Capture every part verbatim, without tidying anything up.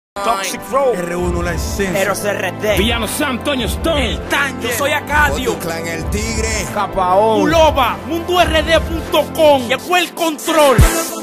Toxic Road, R uno la esencia, Eros R D, Villano Sam, Toño Stone, El Tanger, yo soy Acadio, Clan El Tigre, Capaón, Uloba, Mundo R D punto com, llegó el control.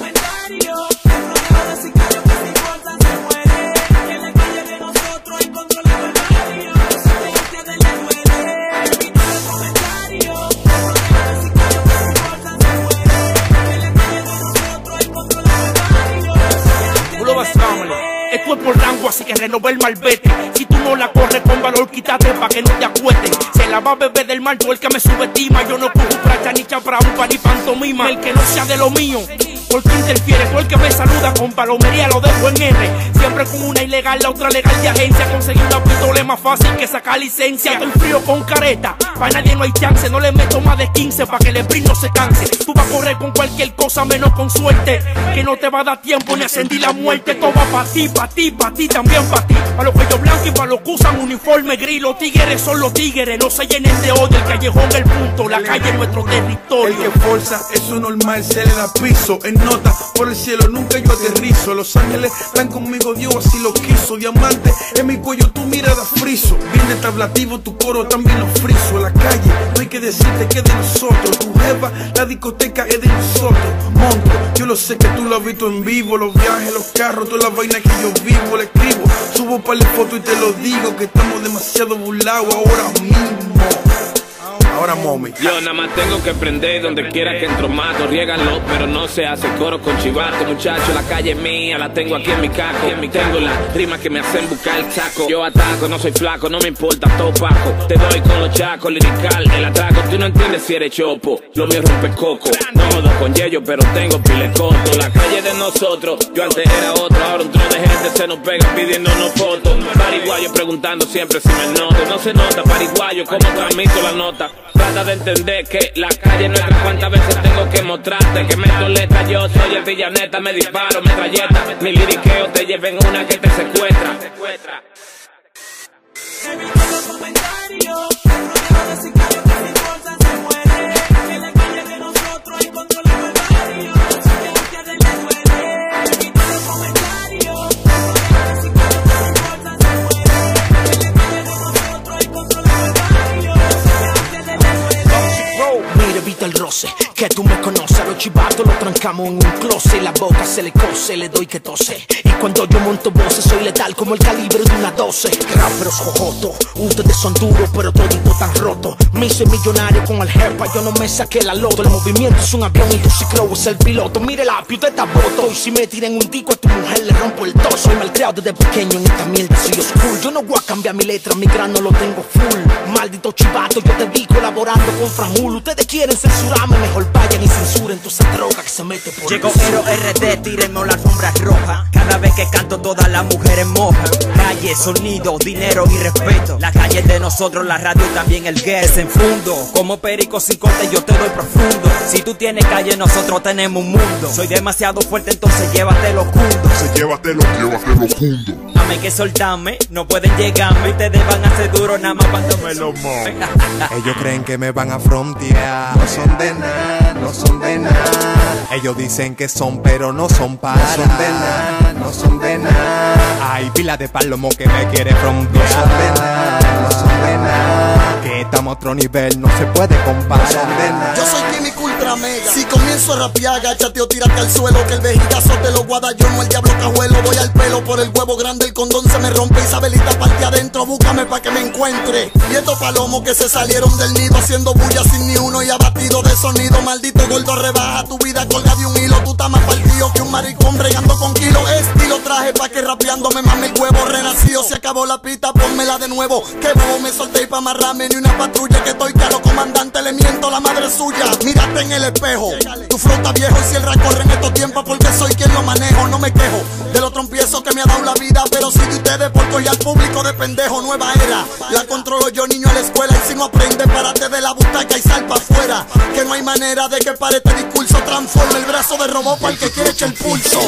Esto es por rango, así que renové el malvete. Si tú no la corres con valor, quítate pa' que no te acuesten. Se la va a beber del mal, tú el que me subestima. Yo no cojo pracha, ni chapraupa, ni pantomima. El que no sea de lo mío, ¿por qué interfiere? Tú el que me saluda con palomería, lo dejo en R. Siempre con una ilegal, la otra legal de agencia. Conseguir una pistola es más fácil que sacar licencia. Estoy frío con careta, pa' nadie no hay chance. No le meto más de quince pa' que el sprint no se canse. Tú vas a correr con cualquier cosa menos con suerte, que no te va a dar tiempo ni a sentir la muerte. Todo va pa' ti, pa' ti, pa' ti, también pa' ti. Pa' los cuellos blancos y pa' los que usan uniforme gris. Los tigres son los tigres, no se llenen de odio. El callejón el punto, la calle es nuestro territorio. El que forza, eso normal, se le da piso. En nota, por el cielo, nunca yo aterrizo. Los ángeles están conmigo, Dios así lo quiso. Diamante en mi cuello, tu mirada friso. Viene tablativo, tu coro también lo friso. La calle, no hay que decirte que es de nosotros. Tu jeva, la discoteca es de nosotros. Monto, yo lo sé que tú lo has visto en vivo. Los viajes, los carros, todas las vainas que yo vivo. Le escribo, subo para la foto y te lo digo, que estamos demasiado burlados ahora mismo. Ahora mommy. Yo nada más tengo que prender donde quiera que entro mato. Riégalo, pero no se hace coro con chivato. Muchacho, la calle es mía, la tengo aquí en mi caco. En mi tengo las rimas que me hacen buscar el saco. Yo ataco, no soy flaco, no me importa, todo paco. Te doy con los chacos, lirical, el atraco. Tú no entiendes si eres chopo, lo mío rompe coco. No jodo con yello, pero tengo pile corto. La calle de nosotros, yo antes era otro. Ahora un tro de gente se nos pega pidiéndonos fotos. Pariguayo preguntando siempre si me noto. No se nota, pariguayo, cómo transmito la nota. Trata de entender que la calle es nuestra. Cuántas veces tengo que mostrarte que me molesta. Yo soy el villaneta, me disparo, metralleta. Mi liriqueo te lleva en una que te secuestra. Evita los comentarios, rodeado de sicarios que sin bolsa se muere. En la calle de nosotros hay control de barrio. Que a ustedes les duele. Evita los comentarios, rodeado de sicarios que sin bolsa se muere. En la calle de nosotros hay control de barrio. Mira, evita el roce, que tú me conoces. A los chivatos los trancamos en un closet. La boca se le cose, le doy que tose. Y cuando yo monto voces soy letal como el calibre de una doce. Raperos jojotos, ustedes son duros pero toditos tan rotos. Me hice millonario con el herpa, yo no me saqué la loto. El movimiento es un avión y tu ciclo es el piloto. Mire la usted está voto. Y si me tiran un tico a tu mujer le rompo el torso. Soy malcriado desde pequeño en esta mierda soy oscuro. Yo no voy a cambiar mi letra, mi grano lo tengo full. Maldito chivato, yo te vi colaborando con Franjul. Ustedes quieren censurarme, mejor vayan y censuren toda esa droga que se mete por Llegó Eros R D, tírenme la alfombra roja. Cada vez que canto todas las mujeres mojan. Calle, sonido, dinero y respeto. La calle es de nosotros, la radio y también el gueto. Desenfundo, como perico sin corte yo te doy profundo. Si tú tienes calle, nosotros tenemos un mundo. Soy demasiado fuerte, entonces llévatelo juntos. se llévatelo, llévatelo junto. Dame hay que soltarme, no pueden llegarme. Ustedes van a ser duros nada más cuando me lo mueven. Ellos creen que me van a frontear. No son de nada, no son de nada. Ellos dicen que son, pero no son para. No son de nada, no son de nada. Hay pila de palomo que me quiere frontear. No son de nada, no son de nada. Que estamos a otro nivel, no se puede comparar. No son de nada. Yo soy químico ultra mega. Si comienzo a rapear, agáchate o tírate al suelo. Que el vejigazo te lo guarda yo, no el diablo cajuelo. Voy al pelo por el huevo grande, el condón se me rompe. Isabelita parte adentro, búscame pa' que me encuentre. Y estos palomos que se salieron del nido, haciendo bulla sin ni uno y abatido de sonido. Maldito gordo, rebaja tu vida, colga de un hilo. Tú estás más partido que un maricón bregando con kilos. Estilo traje pa' que rapeando me mame el huevo. Renacido, se acabó la pista, pónmela de nuevo. Que bobo me solté y pa' amarrarme ni una patrulla. Que estoy caro, comandante, le miento la madre suya. Mírate en el espejo, tu flota viejo. Y si el rap corre en estos tiempos porque soy quien lo manejo. No me quejo de los trompiezos que me ha dado la vida, pero si de ustedes por coger al público de pendejo. Nueva era, la controlo yo, niño, a la escuela. Y si no aprendes, párate de la butaca y sal pa' afuera. Que no hay manera de que pare este discurso. Transforma el brazo de robot para el que quiere echar el pulso.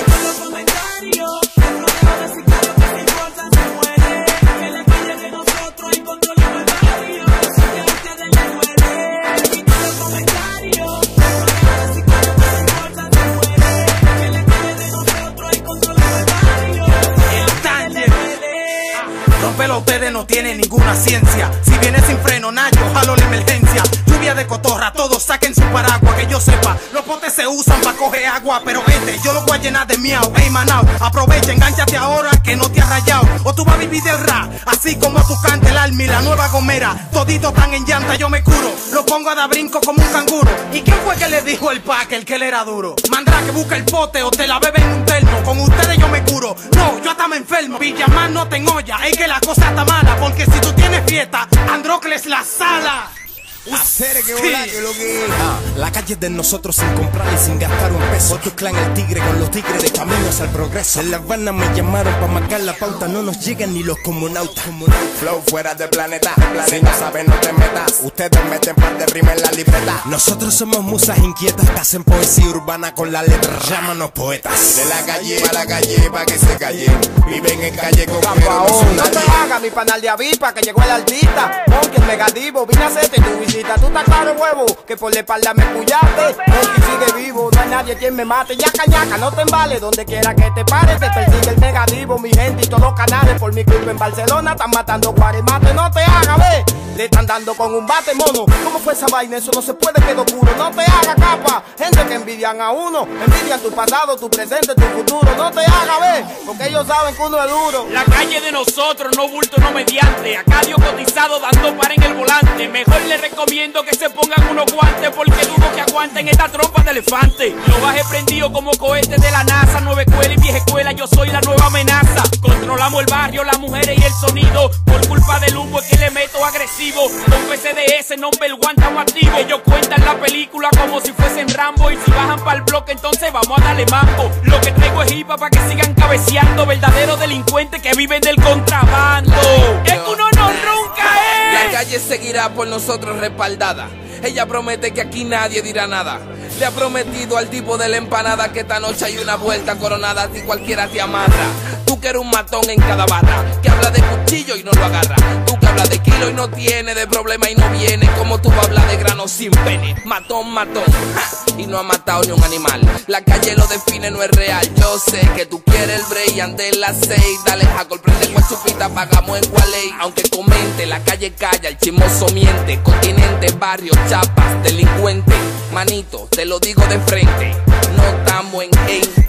pelo ustedes no tienen ninguna ciencia. Si viene sin freno, Nacho, jalo la emergencia. Lluvia de cotorra, todos saquen su paraguas. Que yo sepa, los potes se usan para coger agua. Pero este, yo lo voy a llenar de miau. Ey, manao, aprovecha, engánchate ahora que no te has rayado. O tú vas a vivir del rap, así como tu cante el Almi, la nueva gomera. Toditos tan en llanta, yo me curo. Lo pongo a dar brinco como un canguro. ¿Y quién fue que le dijo el Packer que él era duro? Mandrá que busca el pote o te la bebe en un termo. Con ustedes yo me curo. No, yo hasta me enfermo. Villamán no te engolla, es que la cosa está mala. Porque si tú tienes fiesta, Andrócles la sala. Hacer que volar, que lo que es. Ah, la calle es de nosotros sin comprar y sin gastar un peso. Otro clan el tigre con los tigres de caminos al progreso. En La Habana me llamaron pa' marcar la pauta. No nos llegan ni los comunautas. Flow fuera del planeta, si no sabes no te metas. Ustedes meten par de rima en la libreta. Nosotros somos musas inquietas que hacen poesía urbana con la letra. Llámanos poetas. De la calle pa' la calle pa' que se callen. Viven en calle con pero no son No te hagas mi panal de avispa que llegó el artista. Monkey el megadivo, vine a hacerte tu visita. Tú estás claro, huevo, que por la espalda me pullaste. Monkey sigue vivo, no hay nadie quien me mate. Yaca, yaca, no te embales, donde quiera que te pares. Te persigue el megadivo, mi gente y todos los canales. Por mi culpa en Barcelona están matando cuaremate. No te hagas, ve, le están dando con un bate, mono. ¿Cómo fue esa vaina? Eso no se puede, quedó puro. No te hagas, capa, gente que envidian a uno. Envidian tu pasado, tu presente, tu futuro. No te hagas, ve, porque ellos saben que uno es duro. La calle de nosotros, no bulto, no mediante. Acá Dios cotizado dando par en el volante. Mejor le recomiendo que se pongan unos guantes, porque dudo que aguanten esta tropa de elefantes. Lo bajé prendido como cohetes de la NASA. Nueva escuela y vieja escuela, yo soy la nueva amenaza. Controlamos el barrio, las mujeres y el sonido. Por culpa del humo es que le meto agresivo. Con P C D S, number one, estamos activos. Ellos cuentan la película como si fuesen Rambo. Y si bajan para el bloque, entonces vamos a darle mambo. Lo que traigo es hipa para que sigan cabeceando. Verdaderos delincuentes que viven del contrabando. Es que uno no ronca, eh. La calle seguirá por nosotros respaldada. Ella promete que aquí nadie dirá nada. Le ha prometido al tipo de la empanada que esta noche hay una vuelta coronada. A ti cualquiera te amarra. Tú que eres un matón en cada barra, que habla de cuchillo y no lo agarra. Tú que habla de kilo y no tiene, de problema y no viene. Como tú hablas de grano sin pene. Matón, matón, ja, y no ha matado ni un animal. La calle lo define, no es real. Yo sé que tú quieres el break, ande las seis. Dale jaco, prende cual chupita, pagamos en cual ley. Aunque comente, la calle calla, el chismoso miente. Continente, barrio, chapas, delincuente. Manito, te lo digo de frente, no estamos en gente.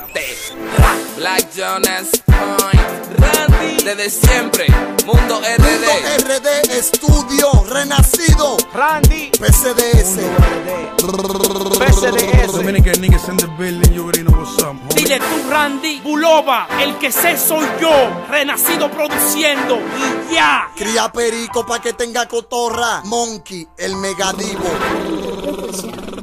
Black Jonas Point, Randy, desde siempre, Mundo R D. Mundo R D, estudio, renacido. Randy, P C D S. P C D S. Dominican niggas in the building, you already know what's up, homie. Dile tú, Randy, Bulova, el que sé soy yo, renacido produciendo y ya. Cría perico pa' que tenga cotorra. Monkey, el megadivo.